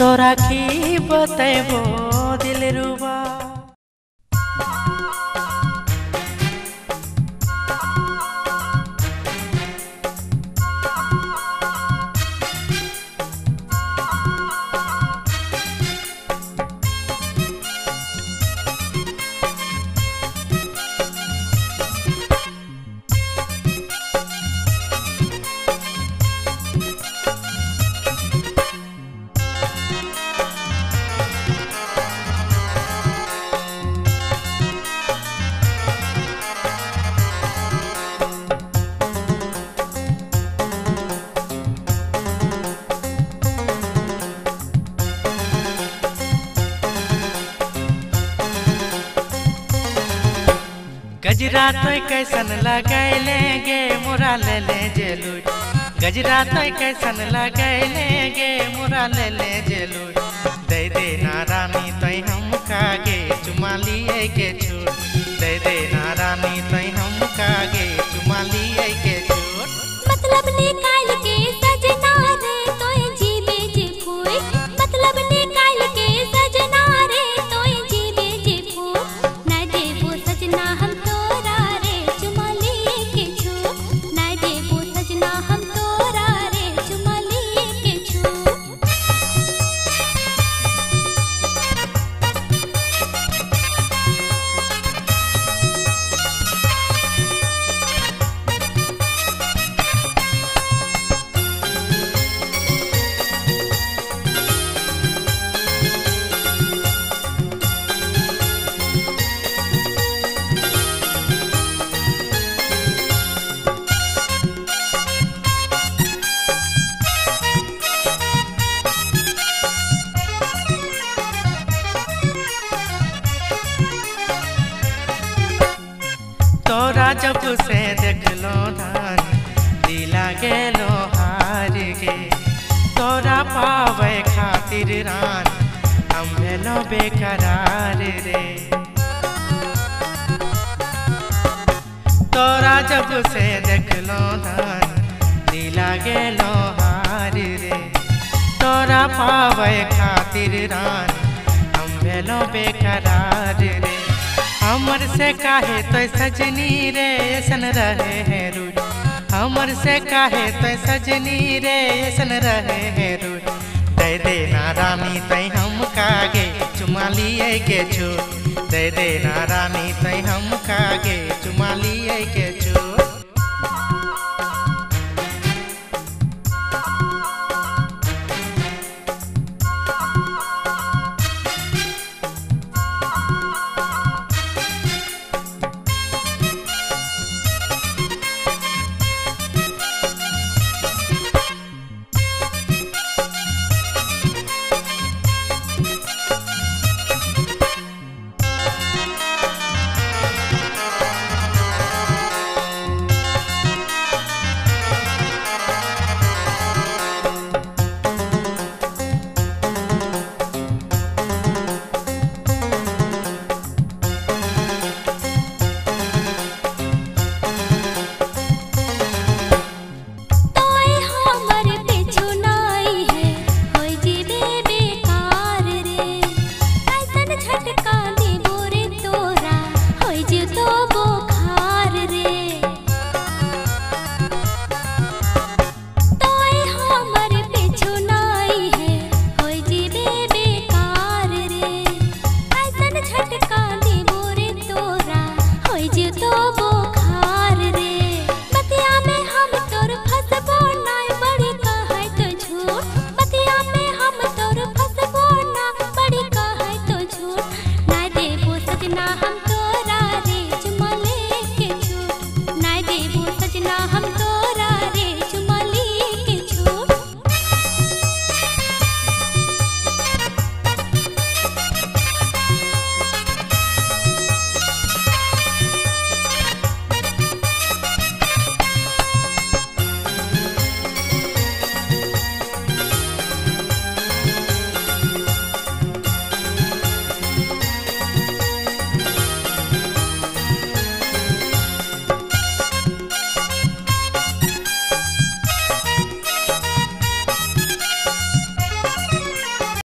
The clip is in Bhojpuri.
तोरा की बतेबो दिल रुबा। गजरा तो कैसन लगैले गे मोरा ले ले जेलुट। गजरा तो कैसन लगैले गे मोरा ले ले जेलुट। दे दे ना रानी तै हम कागे चुमा लिए के छूट। दे दे ना रानी तै हम कागे चुमा लिए के छूट। मतलब निकाल के सजना रे तोय जीवे जी फूई। मतलब निकाल के सजना रे तोय जीवे जी फूई। ना देबो सजना हम तोरा रे चुमा लिए के छूट। ना देबो सजना हम तोरा रे चुमा लिए के छूट। तोरा जब से देखलो धान दिला गेलो हार गे। तोरा पावे खातिर रान हम भेलो बेकरार रे। तोरा जब से देखलो धान दिला गेलो हार रे। तोरा पावे खातिर रान हम भेलो बेकरार रे। हमर से काहे तो सजनी रे ऐसन रहे हैं रूठ। हमर से काहे तो सजनी रे ऐसन रहे हैं रूठ। दे दे ना रानी तै हम कागे चुमा लिए के छूट। दे दे ना रानी तै हम कागे चुमा लिए के छूट।